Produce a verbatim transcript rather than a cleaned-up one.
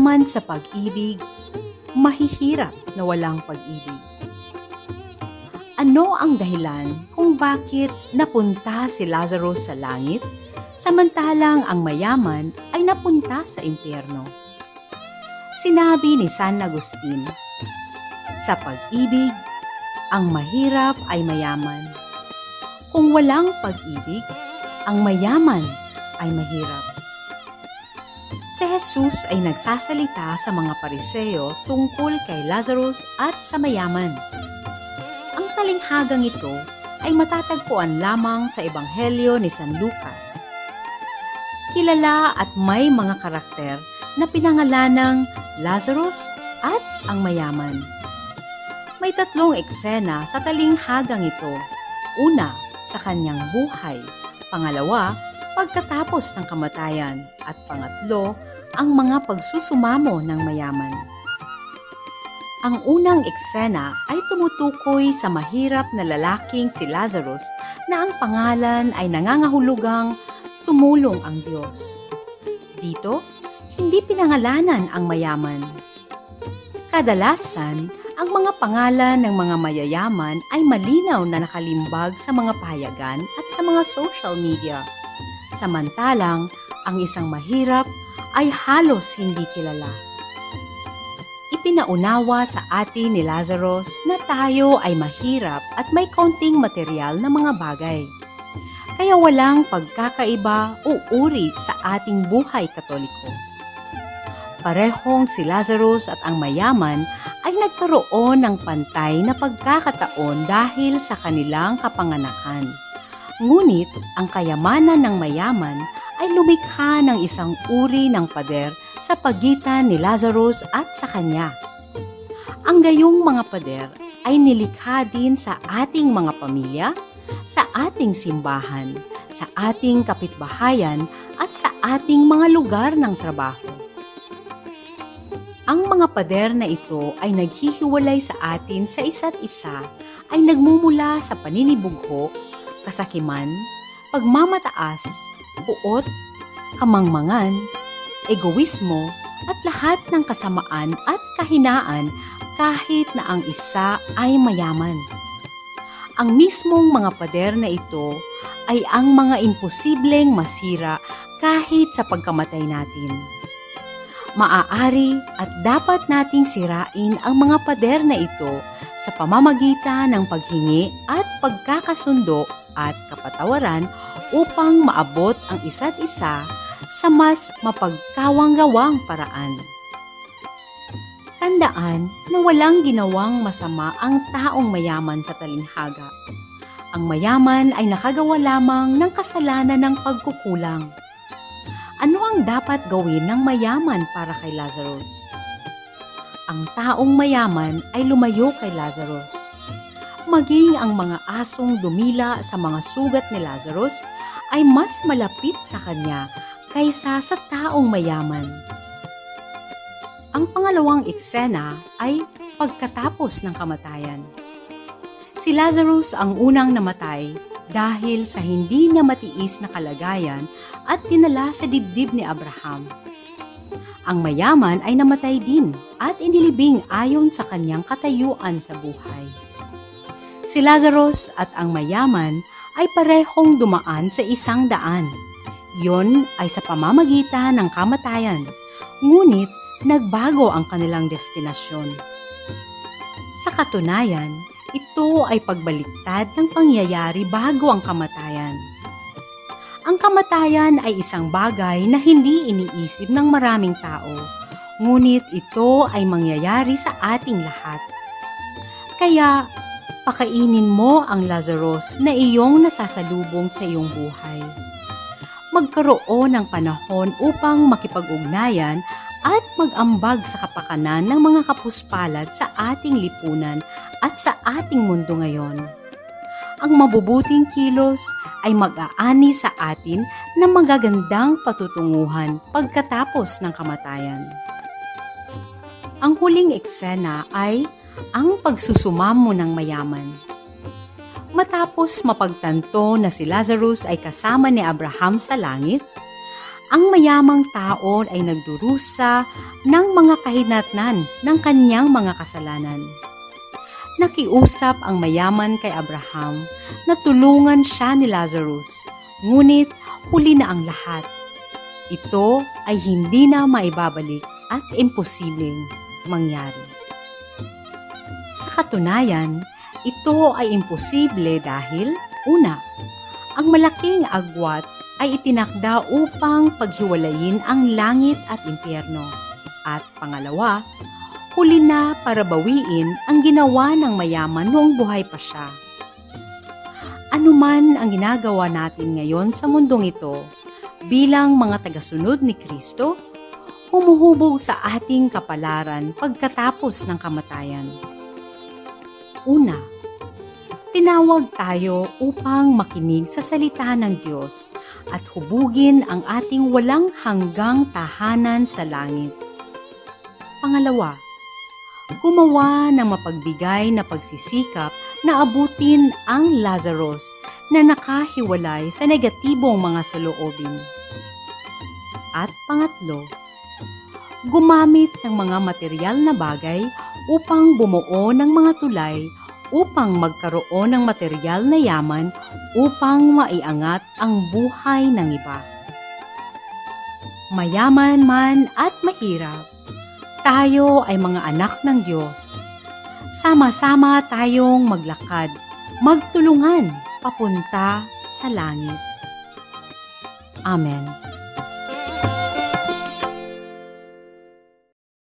mayaman sa pag-ibig, mahihirap na walang pag-ibig. Ano ang dahilan kung bakit napunta si Lazarus sa langit, samantalang ang mayaman ay napunta sa impyerno? Sinabi ni San Agustin, sa pag-ibig, ang mahirap ay mayaman. Kung walang pag-ibig, ang mayaman ay mahirap. Si Jesus ay nagsasalita sa mga Pariseo tungkol kay Lazarus at sa mayaman. Ang talinghagang ito ay matatagpuan lamang sa Ebanghelyo ni San Lucas. Kilala at may mga karakter na pinangalanang Lazarus at ang mayaman. May tatlong eksena sa talinghagang ito. Una, sa kanyang buhay. Pangalawa, pagkatapos ng kamatayan. At pangatlo, ang mga pagsusumamo ng mayaman. Ang unang eksena ay tumutukoy sa mahirap na lalaking si Lazarus na ang pangalan ay nangangahulugang tumulong ang Diyos. Dito, hindi pinangalanan ang mayaman. Kadalasan, ang mga pangalan ng mga mayayaman ay malinaw na nakalimbag sa mga pahayagan at sa mga social media. Samantalang, ang isang mahirap ay halos hindi kilala. Ipinaunawa sa atin ni Lazarus na tayo ay mahirap at may kaunting material na mga bagay. Kaya walang pagkakaiba o uri sa ating buhay Katoliko. Parehong si Lazarus at ang mayaman ay nagkaroon ng pantay na pagkakataon dahil sa kanilang kapanganakan. Ngunit ang kayamanan ng mayaman ay lumikha ng isang uri ng pader sa pagitan ni Lazarus at sa kanya. Ang gayong mga pader ay nilikha din sa ating mga pamilya, sa ating simbahan, sa ating kapitbahayan at sa ating mga lugar ng trabaho. Ang mga pader na ito ay naghihiwalay sa atin sa isa't isa ay nagmumula sa paninibugho, kasakiman, pagmamataas, puot, kamangmangan, egoismo at lahat ng kasamaan at kahinaan kahit na ang isa ay mayaman. Ang mismong mga pader na ito ay ang mga imposibleng masira kahit sa pagkamatay natin. Maaari at dapat nating sirain ang mga pader na ito sa pamamagitan ng paghingi at pagkakasundo at kapatawaran upang maabot ang isa't isa sa mas mapagkawang-gawang paraan. Tandaan na walang ginawang masama ang taong mayaman sa talinghaga. Ang mayaman ay nakagawa lamang ng kasalanan ng pagkukulang. Ano ang dapat gawin ng mayaman para kay Lazarus? Ang taong mayaman ay lumayo kay Lazarus. Maging ang mga asong dumila sa mga sugat ni Lazarus ay mas malapit sa kanya kaysa sa taong mayaman. Ang pangalawang eksena ay pagkatapos ng kamatayan. Si Lazarus ang unang namatay dahil sa hindi niya matiis na kalagayan at dinala sa dibdib ni Abraham. Ang mayaman ay namatay din at inilibing ayon sa kanyang katayuan sa buhay. Si Lazarus at ang mayaman ay parehong dumaan sa isang daan. Yon ay sa pamamagitan ng kamatayan, ngunit nagbago ang kanilang destinasyon. Sa katunayan, ito ay pagbaliktad ng pangyayari bago ang kamatayan. Ang kamatayan ay isang bagay na hindi iniisip ng maraming tao, ngunit ito ay mangyayari sa ating lahat. Kaya, pakainin mo ang Lazarus na iyong nasasalubong sa iyong buhay. Magkaroon ng panahon upang makipag-ugnayan at mag-ambag sa kapakanan ng mga kapuspalad sa ating lipunan at sa ating mundo ngayon. Ang mabubuting kilos ay mag-aani sa atin ng magagandang patutunguhan pagkatapos ng kamatayan. Ang huling eksena ay ang pagsusumamo ng mayaman. Matapos mapagtanto na si Lazarus ay kasama ni Abraham sa langit, Ang mayamang tao ay nagdurusa ng mga kahinatnan ng kanyang mga kasalanan. Nakiusap ang mayaman kay Abraham na tulungan siya ni Lazarus, ngunit huli na ang lahat. Ito ay hindi na maibabalik at imposibleng mangyari. Sa katunayan, ito ay imposible dahil, una, ang malaking agwat ay itinakda upang paghiwalayin ang langit at impyerno. At pangalawa, huli na para bawiin ang ginawa ng mayaman noong buhay pa siya. Ano man ang ginagawa natin ngayon sa mundong ito, bilang mga tagasunod ni Kristo, humuhubog sa ating kapalaran pagkatapos ng kamatayan. Una, tinawag tayo upang makinig sa salita ng Diyos at hubugin ang ating walang hanggang tahanan sa langit. Pangalawa, gumawa ng mapagbigay na pagsisikap na abutin ang Lazarus na nakahiwalay sa negatibong mga saloobin. At pangatlo, gumamit ng mga material na bagay upang bumuo ng mga tulay upang magkaroon ng material na yaman upang maiangat ang buhay ng iba. Mayaman man at mahirap, tayo ay mga anak ng Diyos. Sama-sama tayong maglakad, magtulungan papunta sa langit. Amen.